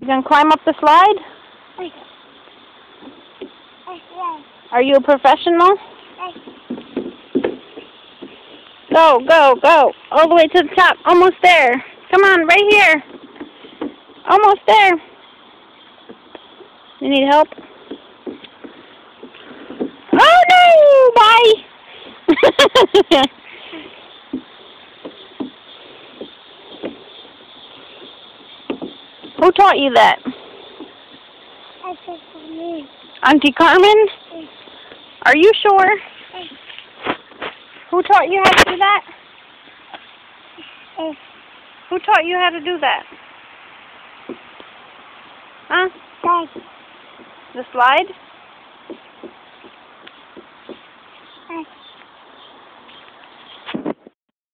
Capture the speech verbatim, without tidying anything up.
You gonna climb up the slide? Are you a professional? Go, go, go. All the way to the top. Almost there. Come on, right here. Almost there. You need help? Oh no! Bye! Who taught you that? Auntie Carmen? Are you sure? Who taught you how to do that? Who taught you how to do that? Huh? The slide?